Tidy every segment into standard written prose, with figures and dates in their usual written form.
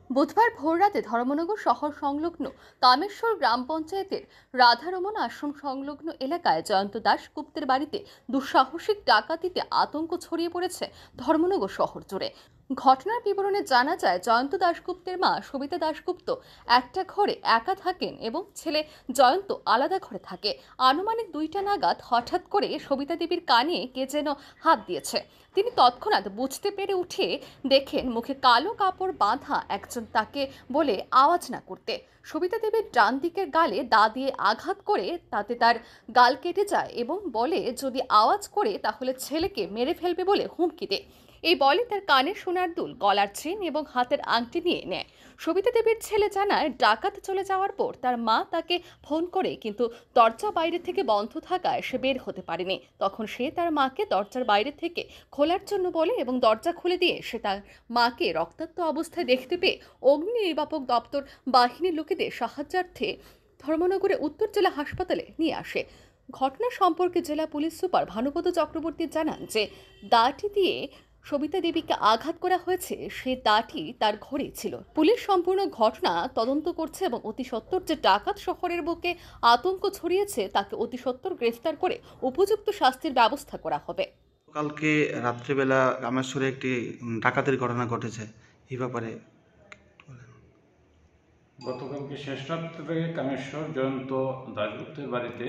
বুধবার ভোররাতে ধর্মনগর শহর সংলগ্ন কামেশ্বর গ্রাম পঞ্চায়েতের রাধারমন আশ্রম সংলগ্ন এলাকায় জয়ন্ত দাশগুপ্তের বাড়িতে দুঃসাহসিক ডাকাতিতে আতঙ্ক ছড়িয়ে পড়েছে ধর্মনগর শহর জুড়ে। ঘটনার বিবরণে জানা যায়, জয়ন্ত দাশগুপ্তের মা সবিতা দাশগুপ্ত একটা ঘরে একা থাকেন এবং ছেলে জয়ন্ত আলাদা ঘরে থাকে। আনুমানিক 2টা নাগাদ হঠাৎ করে সবিতা দেবীর কানে কে যেন হাত দিয়েছে। তিনি তৎক্ষণাৎ বুঝতে পেরে উঠে দেখেন মুখে কালো কাপড় বাঁধা একজন তাকে বলে আওয়াজ না করতে। সবিতা দেবীর ডান দিকের গালে দা দিয়ে আঘাত করে তাতে তার গাল কেটে যায় এবং বলে যদি আওয়াজ করে তাহলে ছেলেকে মেরে ফেলবে বলে হুমকি দেয়। এই বলে তার কানের সোনার দুল, গলার চেন এবং হাতের আংটি নিয়ে নেয়। সবিতা দেবীর ছেলে জানায়, ডাকাত চলে যাওয়ার পর তার মা তাকে ফোন করে, কিন্তু দরজা বাইরে থেকে বন্ধ থাকায় সে বের হতে পারেনি। তখন সে তার মাকে দরজার বাইরে থেকে খোলার জন্য বলে এবং দরজা খুলে দিয়ে সে তার মাকে রক্তাক্ত অবস্থায় দেখতে পেয়ে অগ্নি নির্বাপক দপ্তর বাহিনীর লোকেদের সাহায্যার্থে ধর্মনগরে উত্তর জেলা হাসপাতালে নিয়ে আসে। ঘটনা সম্পর্কে জেলা পুলিশ সুপার ভানুপদ চক্রবর্তী জানান যে দাটি দিয়ে সবিতা দেবীকে আঘাত করা হয়েছে, সে দাটি তার ঘরে ছিল। পুলিশ সম্পূর্ণ ঘটনা তদন্ত করছে এবং অতি সত্বর যে ডাকাত শহরের বুকে আতঙ্ক ছড়িয়েছে তাকে অতি সত্বর গ্রেফতার করে উপযুক্ত শাস্তির ব্যবস্থা করা হবে। কালকে রাত্রিবেলা রামেশ্বরে একটি ডাকাতির ঘটনা ঘটেছে, এই ব্যাপারে বলেন। গতকালকে শেষ রাত্রে কামেশ্বর জয়ন্ত দাশগুপ্তের বাড়িতে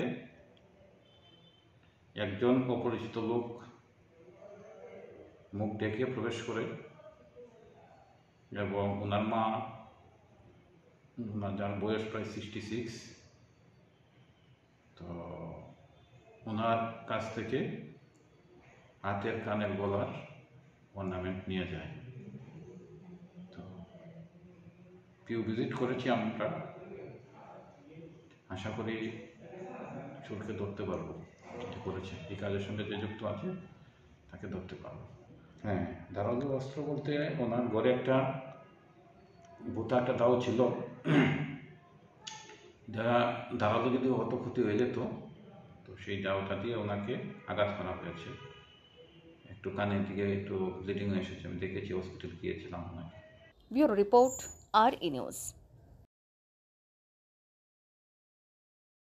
একজন অপরিচিত লোক মুখ ঢেকে প্রবেশ করে এবং ওনার মা, যার বয়স প্রায় 66, তো ওনার কাছ থেকে হাতের কানের গলার অর্নামেন্ট নিয়ে যায়। তো কেউ ভিজিট করেছি আমরা, আশা করি চোরকে ধরতে পারবো, যেটা করেছে এই কাজের সঙ্গে যে যুক্ত আছে তাকে ধরতে পারবো। হ্যাঁ, ধারালো অস্ত্র বলতে ওনার ঘরে একটা বোতা একটা দাও ছিল, ধারালো যদি অত ক্ষতি হয়ে যেত তো সেই দাওটা দিয়ে ওনাকে আঘাত করা হয়েছে। একটু কানের দিকে একটু ব্লিডিং এসেছে, আমি দেখেছি, হসপিটাল গিয়েছিলাম ওনাকে। ব্যুরো রিপোর্ট, আর ই নিউজ।